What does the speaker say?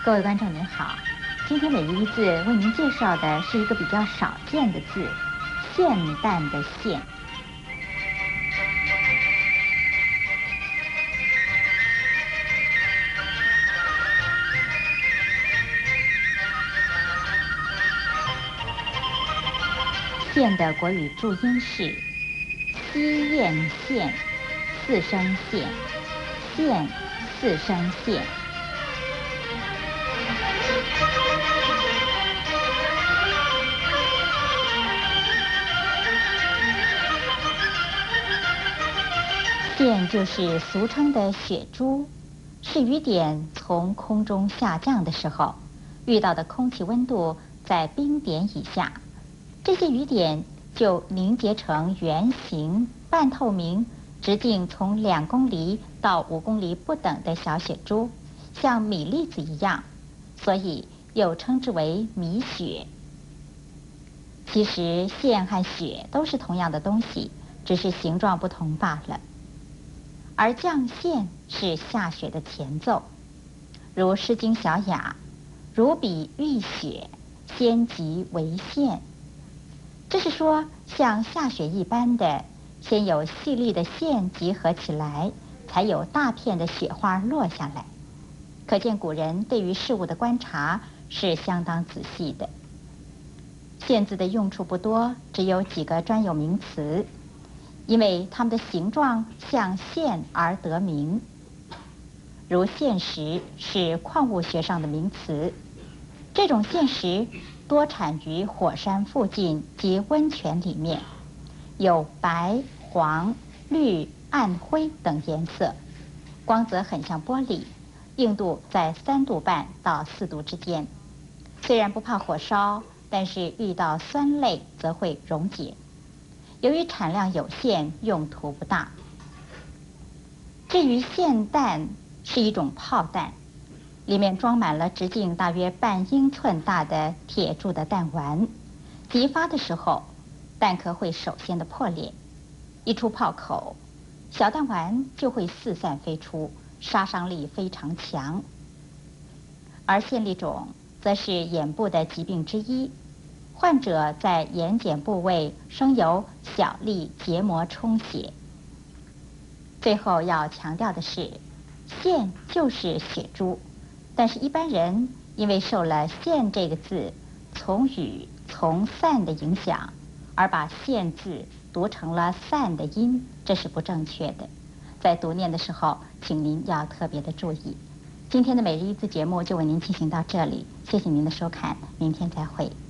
各位观众您好，今天每日一字为您介绍的是一个比较少见的字——现旦的现。现的国语注音是西燕现，四声现，现四声现。现就是俗称的雪珠，是雨点从空中下降的时候，遇到的空气温度在冰点以下，这些雨点就凝结成圆形、半透明、直径从2公里到5公里不等的小雪珠，像米粒子一样，所以又称之为米雪。其实现和雪都是同样的东西，只是形状不同罢了。而降现是下雪的前奏，如《诗经·小雅》：“如彼遇雪，先集为现。”这是说，像下雪一般的，先有细粒的线集合起来，才有大片的雪花落下来。可见古人对于事物的观察是相当仔细的。现字的用处不多，只有几个专有名词，因为它们的形状像线而得名。如现石是矿物学上的名词，这种现石多产于火山附近及温泉里面，有白、黄、绿、暗灰等颜色，光泽很像玻璃，硬度在3度半到4度之间。虽然不怕火烧，但是遇到酸类则会溶解。由于产量有限，用途不大。至于现弹，是一种炮弹，里面装满了直径大约半英寸大的铁铸的弹丸，击发的时候，弹壳会首先的破裂，一出炮口，小弹丸就会四散飞出，杀伤力非常强。而线粒肿则是眼部的疾病之一，患者在眼睑部位生有小粒结膜充血。最后要强调的是，现就是雪珠，但是一般人因为受了现这个字从语从散的影响，而把现字读成了散的音，这是不正确的。在读念的时候，请您要特别的注意。今天的每日一字节目就为您进行到这里，谢谢您的收看，明天再会。